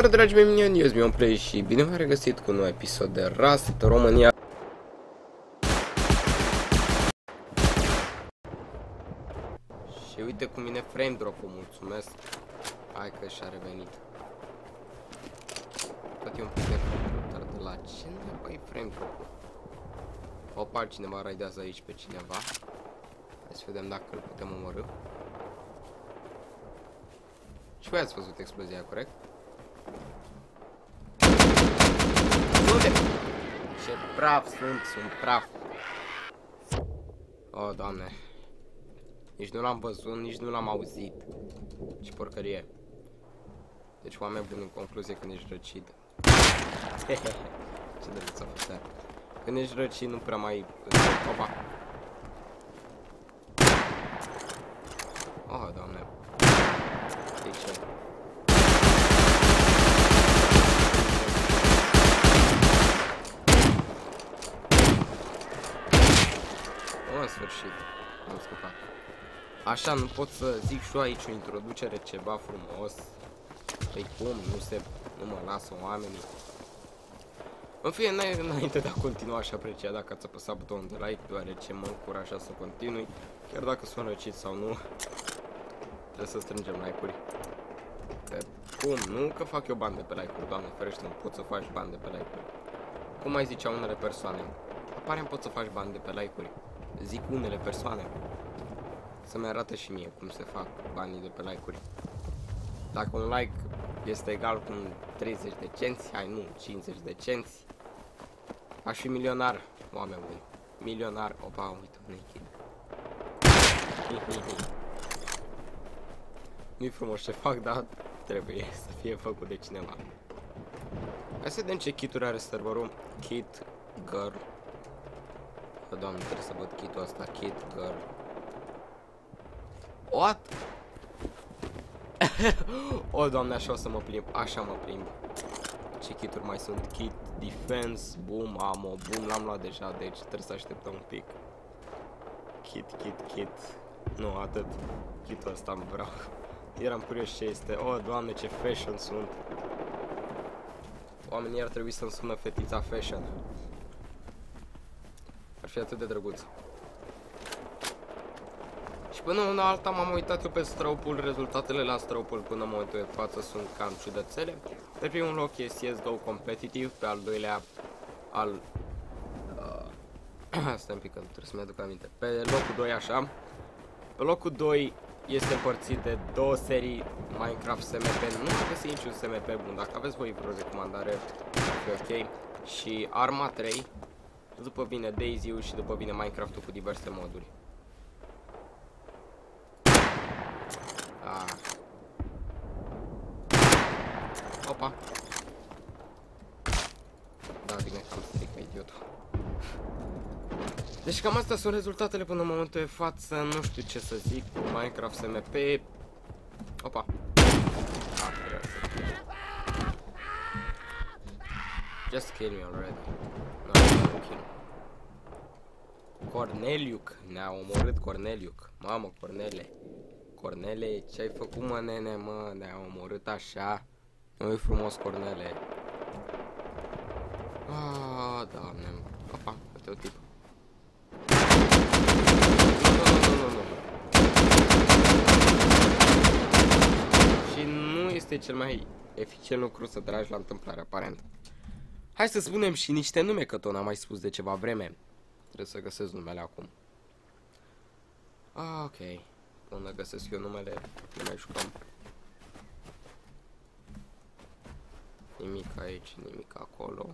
Salutare dragi mei minioni, eu sunt Mionplay și bine v-am regăsit cu un nou episod de Rust România. Și uite cum vine frame drop-ul, mulțumesc. Hai că și-a revenit. Tot e un pic de dar de la ce nu e frame drop-ul? Opa, cineva raidează aici pe cineva. Hai să vedem dacă îl putem omorî. Și voi ați văzut explozia, corect? Unde? Ce praf sunt praf. Oh, Doamne. Nici nu l-am văzut, nici nu l-am auzit. Ce porcărie. Deci, oameni buni, în concluzie, când ești răcit. Ce drăguț a fost aia. Când ești răcit, nu prea mai... Opa. Oh, Doamne. De ce? În sfârșit, am scăpat. Așa, nu pot să zic și eu aici o introducere, ceva frumos. Păi cum, nu mă lasă oamenii. În fine, înainte de a continua, aș aprecia dacă ați apăsat butonul de like, deoarece mă încuraja să continui. Chiar dacă sunt răcit sau nu, trebuie să strângem like-uri. Cum? Nu că fac eu bani de pe like-uri, Doamne ferește, nu pot să faci bani de pe like-uri. Cum mai ziceau unele persoane, aparent pot să faci bani de pe like-uri. Zic unele persoane. Să-mi arată și mie cum se fac banii de pe like-uri. Dacă un like este egal cu 30 de cenți, hai nu, 50 de cenți, aș fi milionar, oameni buni. Milionar, opa, uite, naked. Nu-i frumos ce fac, dar trebuie să fie făcut de cineva. Hai să vedem ce kit-uri are serverul. Kit girl. Doamne, trebuie să văd kit-ul ăsta. Kit girl. What? O, Doamne, așa o să mă plimb. Așa mă plimb. Ce kit-uri mai sunt? Kit defense, boom, ammo, boom, l-am luat deja, deci trebuie să așteptăm un pic. Kit. Nu, atât. Kit-ul ăsta îmi vreau. Eram curios ce este. Oh, Doamne, ce fashion sunt. Oamenii ar trebui să-mi sună fetița fashion. Ar fi atât de drăguț. Și până una alta m-am uitat eu pe Stropul. Rezultatele la Stropul până în momentul de față sunt cam ciudățele. Pe primul loc e CS2 Competitive, pe al doilea stai un pic că trebuie să-mi aduc aminte. Pe locul 2 așa. Pe locul 2 este împărțit de două serii Minecraft SMP. Nu am găsit niciun SMP bun. Dacă aveți voi vreo recomandare, e ok. Și Arma 3. După vine Daisy-ul și după vine Minecraft-ul cu diverse moduri. Opa. Da, bine că am stricat idiotul. Deci cam astea sunt rezultatele până în momentul de față. Nu știu ce să zic cu Minecraft SMP. Opa. Just kill me already. No, don't kill me. Corneliuc. Ne-a omorât Corneliuc. Mamă, Cornele, ce-ai făcut, mă, nene, mă? Ne-a omorât așa. Nu-i frumos, Cornele. Ah, Doamne. Opa, uite o tipă. Nu. Și nu este cel mai eficient lucru să tragi la întâmplare, aparent. Hai să spunem și niște nume, că tot n-am mai spus de ceva vreme. Trebuie să găsesc numele acum. Ah, ok. Până găsesc eu numele, nu mai jucăm. Nimic aici, nimic acolo.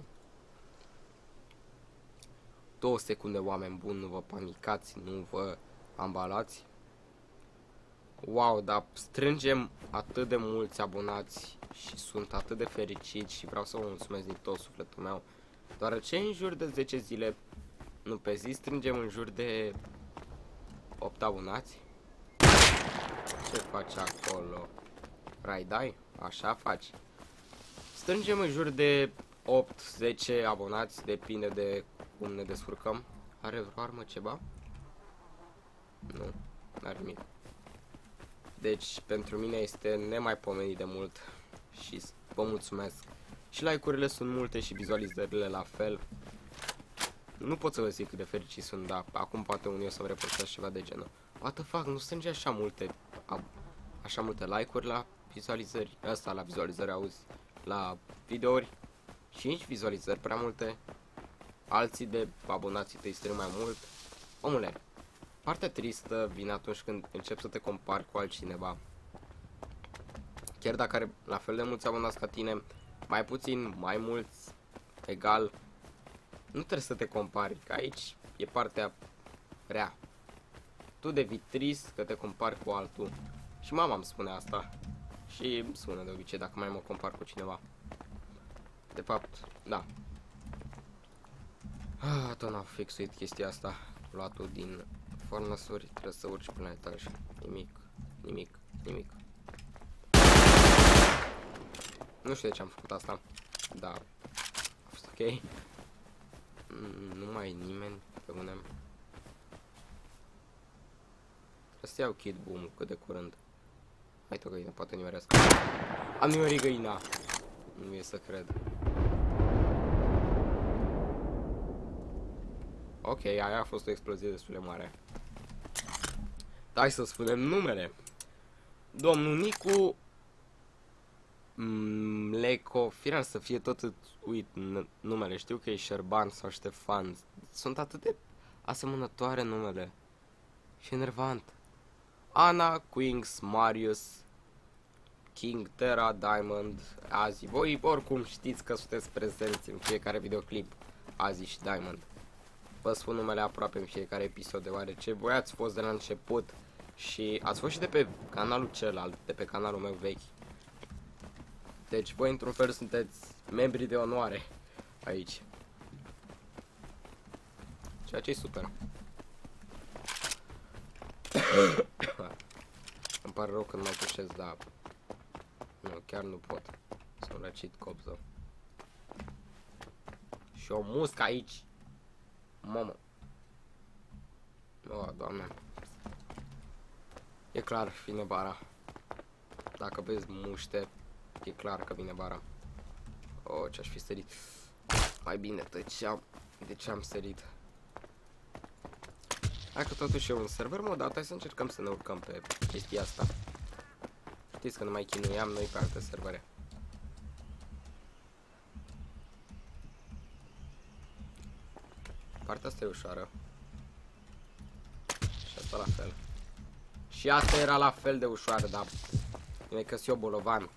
2 secunde, oameni buni, nu vă panicați, nu vă ambalați. Wow, dar strângem atât de mulți abonați și sunt atât de fericit și vreau să vă mulțumesc din tot sufletul meu. Deoarece în jur de 10 zile, nu pe zi, strângem în jur de 8 abonați. Ce faci acolo? Raidai? Așa faci. Strângem în jur de 8-10 abonați, depinde de cum ne descurcăm. Are vreo armă ceva? Nu, n-are nimic. Deci pentru mine este nemaipomenit de mult și vă mulțumesc. Și like-urile sunt multe și vizualizările la fel. Nu pot să vă zic cât de fericit sunt, dar acum poate unii o să-mi reportați ceva de genul. What the fuck, nu strânge așa multe like-uri la vizualizări. Asta la vizualizări, auzi, la videouri. 5 vizualizări, prea multe. Alții de abonații tăi strâng mai mult. Omule, partea tristă vine atunci când începi să te compari cu altcineva. Chiar dacă are la fel de mulți abonați ca tine, mai puțin, mai mulți, egal, nu trebuie să te compari, că aici e partea rea. Tu devii trist că te compari cu altul. Și mama îmi spune asta. Și îmi spune de obicei dacă mai mă compar cu cineva. De fapt, da. Tot n-am fixuit chestia asta. Luatul din furnace-uri, trebuie să urci până la etaj. Nimic. Nu știu de ce am făcut asta. Da. A fost ok. Nu mai e nimeni pe mine. Trebuie să iau kit boom cât de curând. Hai o găină, poate nimerească. Am nimerit găina. Nu e să cred. Ok, aia a fost o explozie destul de mare. Hai să spunem numele. Domnul Nicu Mleco, firar să fie tot uit numele. Știu că e Șerban sau Ștefan. Sunt atât de asemănătoare numele. Și enervant. Ana, Quinks, Marius, King, Terra, Diamond, Azi. Voi oricum știți că sunteți prezenți în fiecare videoclip, Azi și Diamond. Vă spun numele aproape în fiecare episod, deoarece voi ați fost de la început și ați fost și de pe canalul celălalt, de pe canalul meu vechi. Deci voi într-un fel sunteți membri de onoare aici. Ceea ce e super. Îmi pare rău că nu mai pușesc, dar nu, chiar nu pot. Sunt răcit copză. Și o muscă aici. Mamă. O, Doamne. E clar, vine bara. Dacă vezi muște, e clar că vine bara. O, ce-aș fi sărit. Mai bine tăceam. De ce am sărit? Hai că totuși e un server modat, hai să încercăm să ne urcăm pe chestia asta. Știți că nu mai chinuiam noi pe alte servere. Partea asta e ușoară. Și asta la fel. Și asta era la fel de ușoară, dar e că eu bolovan.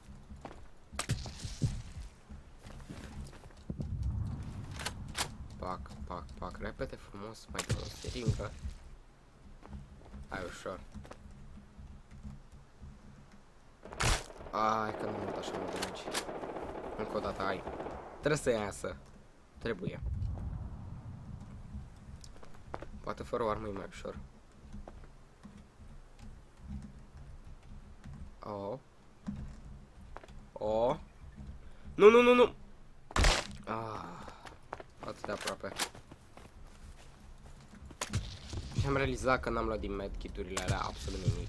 Pac, repede frumos, mai dăm o seringă. Hai ușor. Ai că nu mult așa mult de mici. Încă o dată, hai. Trebuie să iasă. Trebuie. Poate fără o armă e mai ușor. Oh. Nu. Atât de aproape. Și am realizat că n-am luat din medkit-urile alea absolut nimic.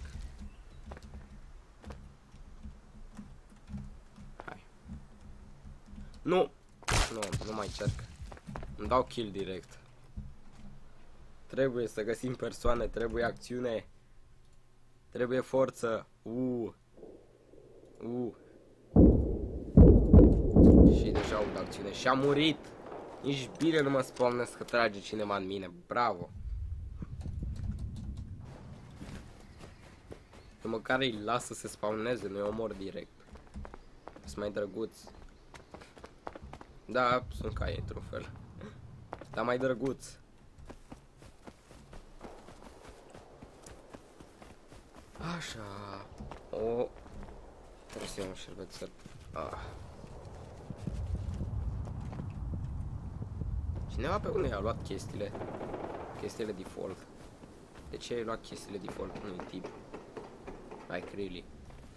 Hai. Nu mai încerc. Îmi dau kill direct. Trebuie să găsim persoane, trebuie acțiune. Trebuie forță. Și deja aud acțiune. Și a murit. Nici bine nu mă spomnesc că trage cineva în mine. Bravo. Eu măcar îi las să se spawneze, nu-i omor direct. Sunt mai drăguți. Da, sunt ca ei într-un fel. Dar mai drăguți. Așa. Trebuie să iau un șervețel. Cineva pe unde i-a luat chestiile default. De ce ai luat chestiile default unui tip? Like really.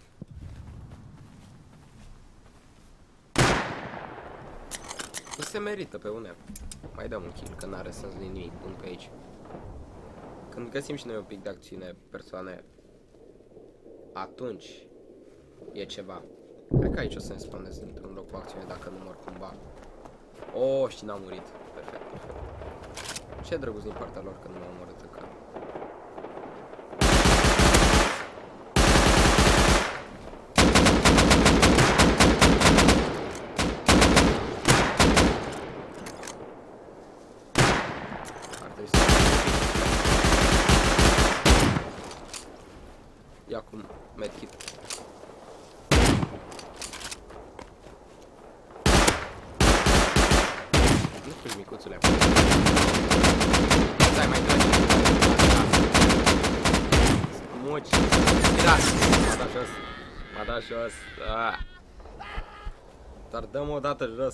Nu se merită pe une. Mai dăm un kill, că n-are sens de nimic bun pe aici. Când găsim și noi un pic de acțiune, persoane, atunci e ceva. Cred că aici o să ne spawneze într-un loc cu acțiune dacă nu mor cumva. Oh, și n-am murit. Perfect, perfect. Ce drăguț din partea lor că nu m-au omorât încă. Ar trebui să... Ia acum medkit. Nu fugi, micuțule. Stai, mai tragi. Smuci. Tirați. M-a dat jos. M-a dat jos. Dar dă-mă o dată jos.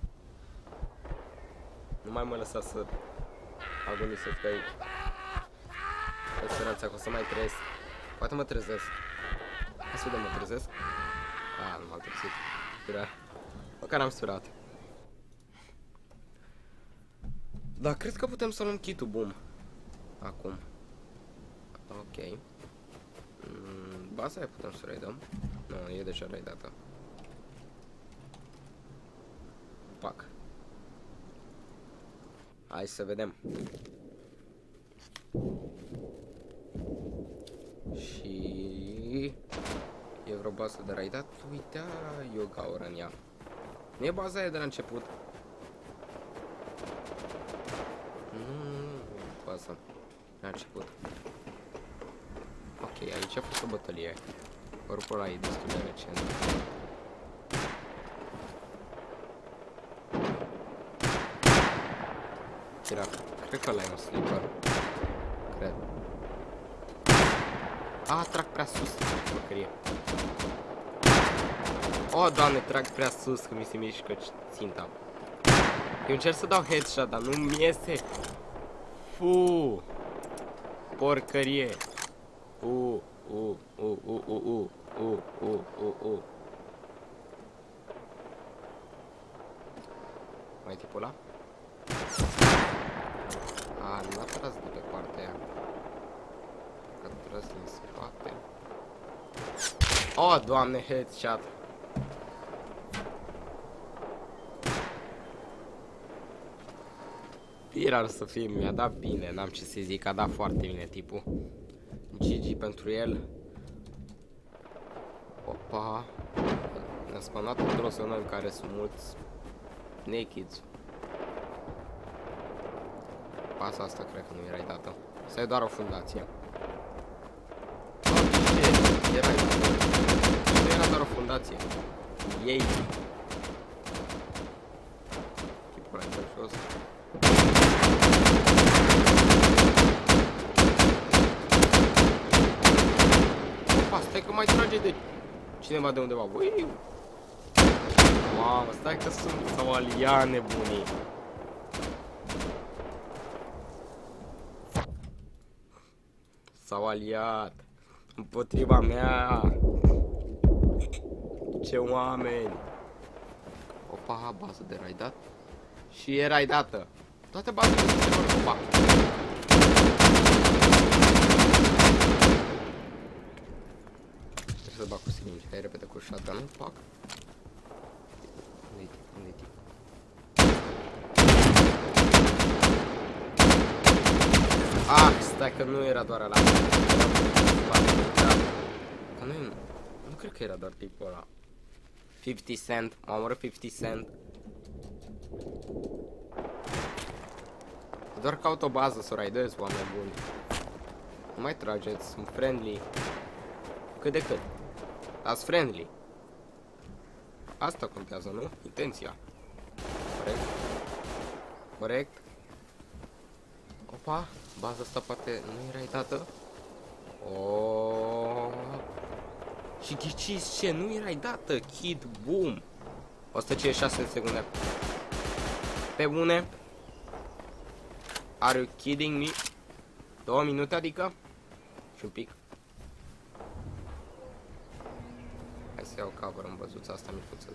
Nu mai mă lăsa să agonisesc pe aici. Pe speranța că o să mai trăiesc. Poate mă trezesc. Hai să vedem, mă trezesc. Nu m-am trezit. Spera. Măcar am sperat. Da, cred că putem să luăm kit-ul, boom. Acum. Ok. Baza aia putem să raidăm. Nu, e deja raidată. Pac. Hai să vedem. Și... e vreo bază de raidat? Uite, yoga ora în ea. Nu e baza aia de la început. Nu, baza. La început. Ok, aici a fost o bătălie. Corpul ăla e destul de recent. Cred că ăla e un sleeper. Cred. Trag prea sus, porcărie. Oh, doamne, trag prea sus, că mi se mișcă ținta. Eu încerc să dau headshot, dar nu-mi iese. Fu. Porcărie. Mai tipul ăla? N-a tras de pe partea aia. A tras din spate. Oh, doamne, headshot. Iar să fie, mi-a dat bine, n-am ce să zic, a dat foarte bine tipul. GG pentru el. Opa. Ne-a spawnat într-o zonă în care sunt mulți nakeds. Pasa asta cred că nu era dată. Asta e doar o fundație. Era nu era doar o fundație. Ei. Tipul ăla e jos. Opa, stai că mai trage de cineva de undeva. Ui. Mamă, stai că sunt sau aliane bunii. S-au aliat împotriva mea. Ce oameni. Opa, bază de raidat. Și e raidată. Toate bazele sunt opa. Trebuie să bag cu siringi. Hai repede cu shotgun. Pac. Unde-i tip? Unde-i tip? Stai că nu era doar ăla. Că nu cred că era doar tipul ăla. 50 Cent, m-a omorât 50 Cent. Doar caut o bază să o raidez, oameni buni. Nu mai trageți, sunt friendly. Cât de cât. Dați friendly. Asta contează, nu? Intenția. Corect. Corect. Opa, baza asta poate nu era raidată. Oh. Și ghiciți ce? Nu era dată, kid, boom. 156 de secunde. Pe bune. Are you kidding me? 2 minute adică? Și un pic. Hai să iau cover în băzuța asta micuță.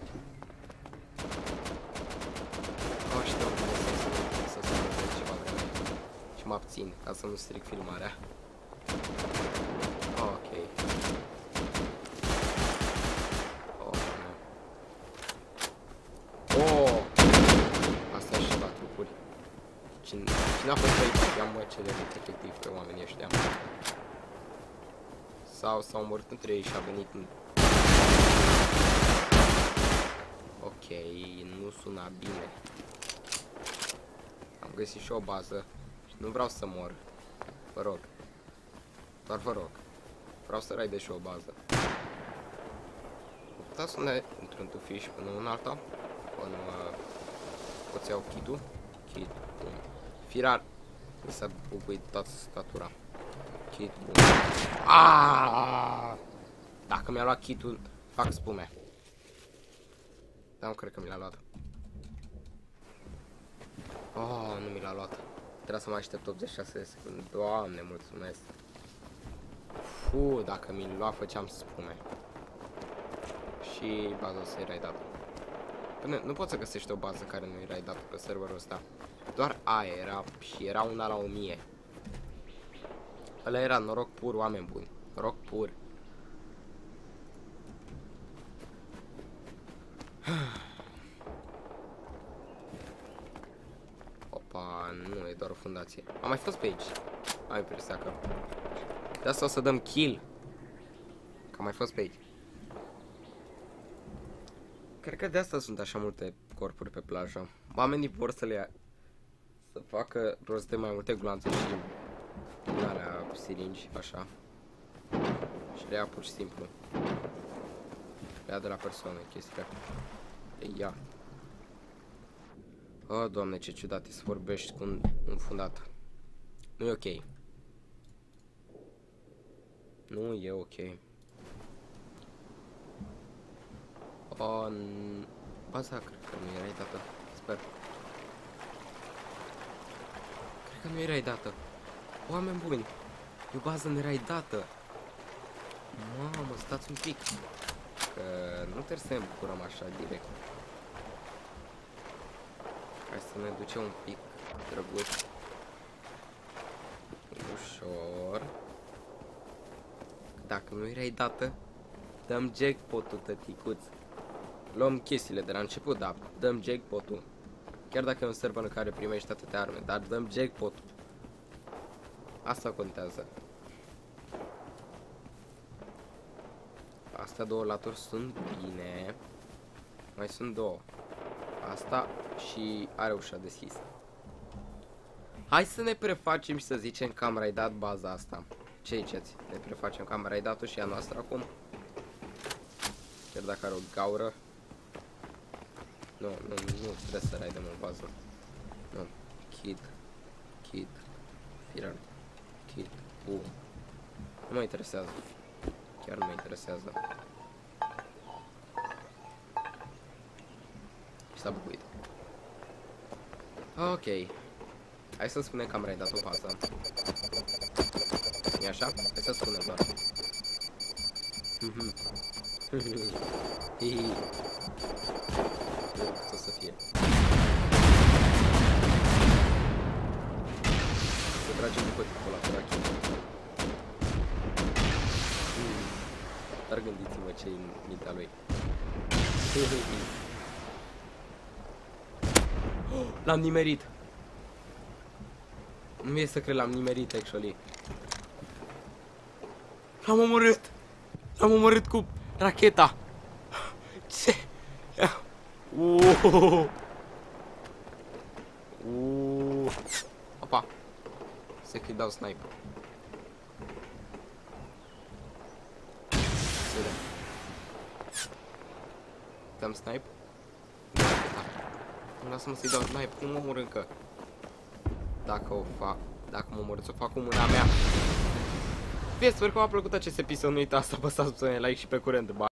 Oh, știu să se întâmple ceva vreme. Și mă abțin ca să nu stric filmarea. Ok. Oh, no. Cine a fost pe aici? Ia mă ce de efectiv pe oamenii ăștia. Sau s-au omorât între ei și a venit în... Ok, nu suna bine. Am găsit și o bază. Și nu vreau să mor. Vă rog. Doar vă rog. Vreau să raidez și o bază. Puteți să ne într-un tufiș până în alta? Până pot să iau kit-ul? Kit, bun. Firar. Mi s-a bubuit toată statura. Kit, bun. Aaaa! Dacă mi-a luat kit-ul, fac spume. Dar nu cred că mi l-a luat. Oh, nu mi l-a luat. Trebuie să mai aștept 86 de secunde. Doamne, mulțumesc. Dacă mi-l lua, făceam spume. Și baza o să-i raidată. Până, nu poți să găsești o bază care nu-i raidată pe serverul ăsta. Doar aia era și era una la 1000. Ăla era noroc pur, oameni buni. Noroc pur. Opa, nu, e doar o fundație. Am mai fost pe aici. Am impresia că... De asta o să dăm kill. Că am mai fost pe aici. Cred că de asta sunt așa multe corpuri pe plajă. Oamenii vor să le ia, să facă rost de mai multe gloanțe și alea siringi, așa. Și le ia pur și simplu. Le ia de la persoane, chestia. Le ia. Oh, Doamne, ce ciudat e să vorbești cu un fundat. Nu e ok. Nu e ok. Baza, cred că nu erai dată. Sper. Cred că nu erai dată. Oameni buni, e o bază neraidată. Mamă, stați un pic. Că nu trebuie să ne bucurăm așa direct. Hai să ne ducem un pic drăguț. Ușor. Dacă nu erai dată, dăm jackpot-ul, tăticuț. Luăm chestiile de la început, dar dăm jackpot-ul. Chiar dacă e un server în care primești atâtea arme, dar dăm jackpot-ul. Asta contează. Astea două laturi sunt bine. Mai sunt două. Asta și are ușa deschisă. Hai să ne prefacem și să zicem că am raidat baza asta. Ce ziceți? Ne prefacem că am raidat-o și a noastră acum? Chiar dacă are o gaură. Nu trebuie să raidăm o bază. Nu. Kit. Firar. Kit. Nu mă interesează. Chiar nu mă interesează. Și s-a bucuit. Ok. Hai să spunem că am raidat o bază. E așa? Hai să spunem doar. Ce o să fie? Să tragem după tipul ăla, sărache. Dar gândiți-vă ce-i în mintea lui. L-am nimerit. Nu mi-e să cred, l-am nimerit, actually. L-am omorât. L-am omorât cu racheta. Ce? Opa. Se că-i dau sniper. Dăm snipe? Nu lasă-mă să-i dau snipe. Cum mă omor încă? Dacă o fac, dacă mă omor, să o fac cu mâna mea. Sper că v-a plăcut acest episod. Nu uitați să apăsați butonul like și pe curent.